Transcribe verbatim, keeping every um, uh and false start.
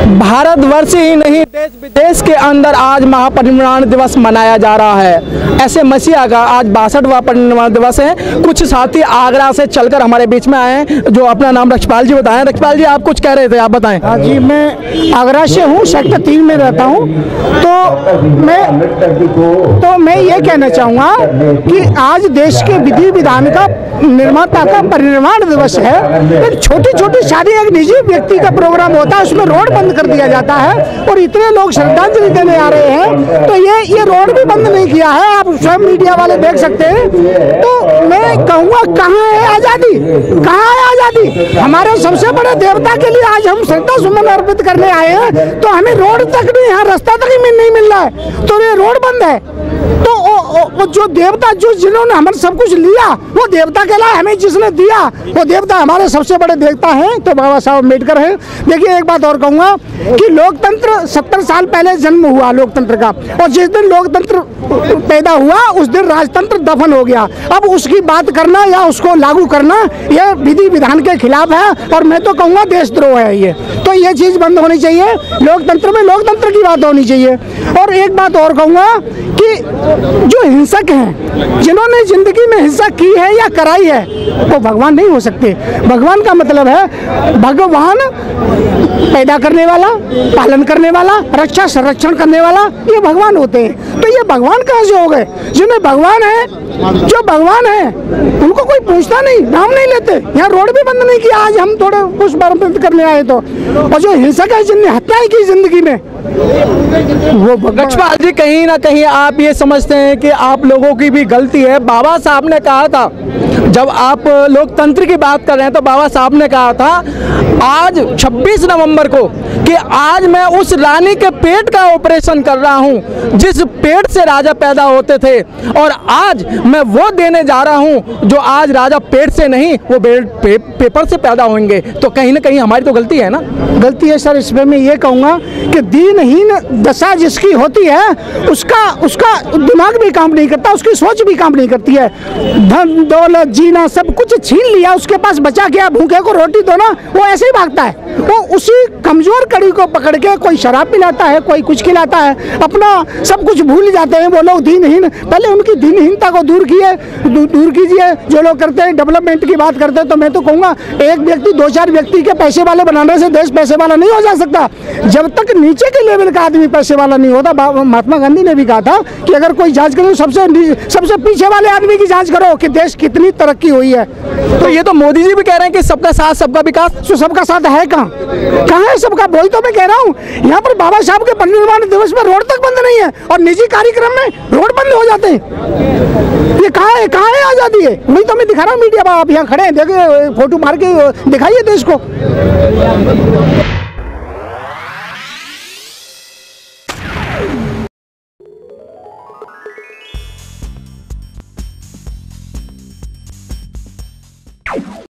भारतवर्ष ही नहीं देश विदेश के अंदर आज महापरिनिर्वाण दिवस मनाया जा रहा है। ऐसे मसीहा का आज बासठवां परिनिर्वाण दिवस है। कुछ साथी आगरा से चलकर हमारे बीच में आए हैं जो अपना नाम रक्षपाल जी बताएं। रक्षपाल जी, आप कुछ कह रहे थे, आप बताएं। हाँ जी, मैं आगरा से हूँ, सेक्टर तीन में रहता हूँ। तो मैं तो मैं ये कहना चाहूँगा कि आज देश के विधि विधान का निर्माता का परिनिर्वाण दिवस है। एक छोटी छोटी शादी एक निजी व्यक्ति का प्रोग्राम होता है, उसमें रोड बंद कर दिया जाता है और इतने लोग श्रद्धांजलि देने आ रहे हैं। तो ये ये रोड भी बंद नहीं किया है, आप स्वयं मीडिया वाले देख सकते हैं। तो मैं कहूँगा, कहाँ है आज़ादी, कहाँ है आज़ादी? हमारे सबसे बड़े देवता के लिए आज हम श्रद्धा सुमन अर्पित करने आए हैं, तो हमें रोड तक नहीं, यहाँ रास्ता तक ही नहीं मिल रहा है, तो ये रोड बंद है। तो ओ, ओ, ओ, जो देवता जो जिन्होंने हमें सब कुछ लिया, वो देवता के लिए हमें जिसने दिया वो देवता हमारे सबसे बड़े देवता हैं, तो बाबा साहब अम्बेडकर हैं। देखिए, एक बात और कहूँगा कि लोकतंत्र सत्तर साल पहले जन्म हुआ लोकतंत्र का, और जिस दिन लोकतंत्र पैदा हुआ उस दिन राजतंत्र दफन हो गया। अब उसकी बात करना या उसको लागू करना यह विधि विधान के खिलाफ है, और मैं तो कहूँगा देशद्रोह है ये। तो ये चीज़ बंद होनी चाहिए, लोकतंत्र में लोकतंत्र की बात होनी चाहिए। और एक बात और कहूँगा कि जो हिंसक हैं, जिन्होंने जिंदगी में हिंसा की है या कराई है, वो भगवान नहीं हो सकते। भगवान का मतलब है भगवान पैदा करने वाला, पालन करने वाला, रक्षा संरक्षण करने वाला, ये भगवान होते हैं। तो ये भगवान कहाँ से हो गए? जिन्हें भगवान है, जो भगवान है उनको कोई पूछता नहीं, नाम नहीं लेते। यहाँ रोड भी बंद नहीं किया, आज हम थोड़े पुष्प अर्पित करने आए तो। और जो हिंसक है, जिनने हत्याएं की जिंदगी में, वो रक्षपाल जी, कहीं ना कहीं आप ये समझते हैं कि आप लोगों की भी गलती है। बाबा साहब ने कहा था, जब आप लोकतंत्र की बात कर रहे हैं, तो बाबा साहब ने कहा था आज छब्बीस नवंबर को कि आज मैं उस रानी के पेट का ऑपरेशन कर रहा हूं जिस पेट से राजा पैदा होते थे, और आज मैं वो देने जा रहा हूं जो आज राजा पेट से नहीं, वो पे, पेपर से पैदा होंगे। तो कहीं ना कहीं हमारी तो गलती है ना। गलती है सर। इसमें मैं ये कहूँगा कि दीनहीन दशा जिसकी होती है, उसका उसका दिमाग भी काम नहीं करता, उसकी सोच भी काम नहीं करती है। धन दौलत जीना सब कुछ छीन लिया, उसके पास बचा क्या? भूखे को रोटी दो ना, वो ऐसे ही भागता है। वो उसी कमजोर कड़ी को पकड़ के कोई शराब पिलाता है, कोई कुछ खिलाता है, अपना सब कुछ भूल जाते हैं वो लोग दीनहीन। पहले उनकी दीनहीनता को दूर किए, दूर कीजिए। जो लोग करते हैं डेवलपमेंट की बात करते हैं, तो मैं तो कहूँगा एक व्यक्ति दो चार व्यक्ति के पैसे वाले बनाने से देश पैसे वाला नहीं हो जा सकता। जब तक नीचे के लेवल का आदमी पैसे वाला नहीं होता, महात्मा गांधी ने भी कहा था कि अगर कोई जांच करो, सबसे सबसे पीछे वाले आदमी की जांच करो कि देश कितनी तरक्की हुई है। तो ये तो मोदी जी भी कह रहे हैं कि सबका साथ सबका विकास। तो सबका साथ है कहाँ? कहाँ है सबका? वही तो मैं कह रहा हूँ। यहाँ पर बाबा साहब के परिनिर्वाण दिवस में रोड तक बंद नहीं है, और निजी कार्यक्रम में रोड बंद हो जाते हैं। ये कहाँ है? कहाँ है आज़ादी है? वही तो मैं दिखा रहा हूँ मीडिया। आप यहाँ खड़े हैं, देखिए, फोटो मार के दिखाइए देश को।